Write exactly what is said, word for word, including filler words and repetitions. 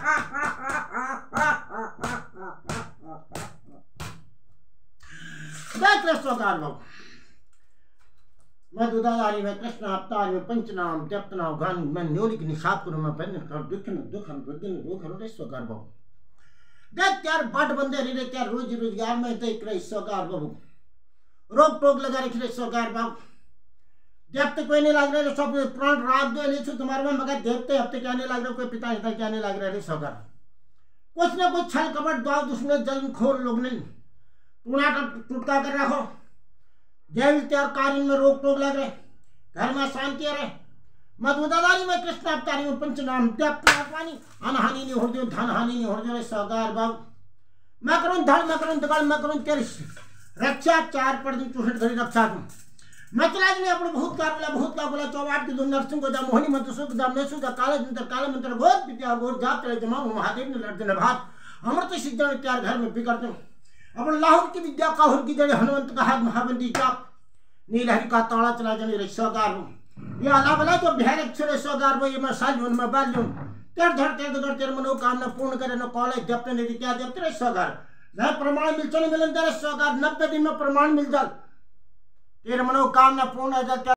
स्वकार भाव मैं दुदारी में कृष्ण अवतार में पंचनाम त्यक्तना गान मैं न्योलिक निशाब करूं मैं बंद कर दुख न दुख हम दुख न दुख रो स्वकार भाव देख यार बट बंदे रे क्या रोज रोजगार में तो एक स्वकार भाव रोक टोक लगा रखी स्वकार भाव जब तक कोई नहीं लग रहा सब प्राण रात दो नहीं तुम्हारे में मगर देखते हफ्ते क्या नहीं लग रहा कोई पिता हिता क्या नहीं लग रहा स्वकार कुछ ना कुछ छल कपट दाव दुश्मन जलन खोर लोग नहीं टूना टुटका कर रखो जैव त्यार कार्य में रोक टोक लग रहे घर में शांति रहे मधुदारी में कृष्ण अवतारी में पंचनाम त्यानी अनहानि नहीं हो दो धन हानि नहीं हो दो सौगार बाबू मैं करूँ धन मैं करूँ दगड़ मैं करूँ तेरी रक्षा चार पर दिन चौसठ घड़ी रक्षा दूँ मैं चला जी अपने बहुत कार बोला बहुत का बोला चौवाट की दो नरसिंह को दा मोहिनी मंत्र सुख दा मेसु दा काले मंत्र काले मंत्र गोद विद्या गोद जाप चले जमा महादेव ने लड़ते न भात अमृत सिद्धन त्यार घर में बिगड़ते अपन लाहौर की विद्या काहुर की जड़े हनुमंत का हाथ महाबंदी चाप नीलहरी का ताड़ा चला जनी रे सौगार ये अला बला तो बिहार अक्षर सौगार वो ये मैं साल जून में बाल जून तेर धर तेर धर तेर मनोकामना पूर्ण करे न कॉलेज जपते नहीं क्या जपते रे सौगार न प्रमाण मिल चले मिलन तेरे सौगार नब्बे दिन में प्रमाण मिल जाए तेरे मनोकामना पूर्ण हो जाए।